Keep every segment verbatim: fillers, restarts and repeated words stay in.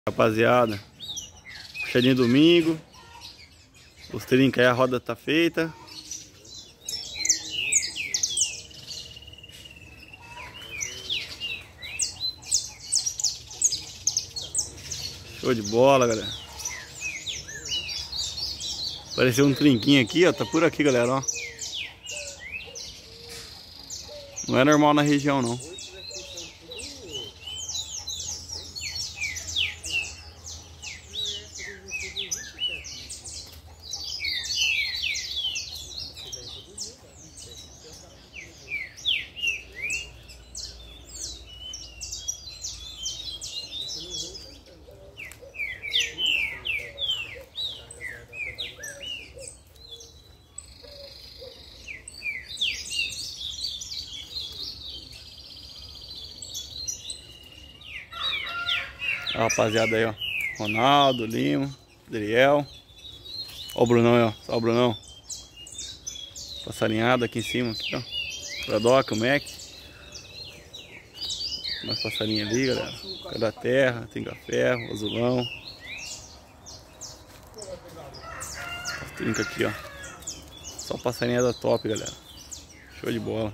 Rapaziada, puxadinho domingo. Os trincos aí, a roda tá feita. Show de bola, galera. Apareceu um trinquinho aqui, ó. Tá por aqui, galera, ó. Não é normal na região, não. A rapaziada aí, ó. Ronaldo, Lima, Adriel. Ó o Brunão aí, ó. Só o Brunão. Passarinhada aqui em cima, aqui, ó. Tradoca, o Mac. Mais passarinho ali, galera. Cada terra, tem café, azulão. As trincas aqui, ó. Só passarinhada top, galera. Show de bola.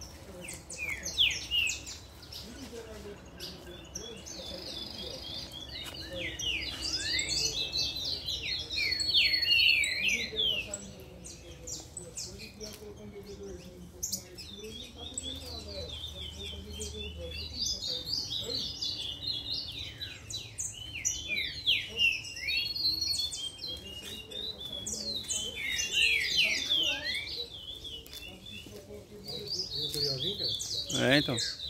É, então.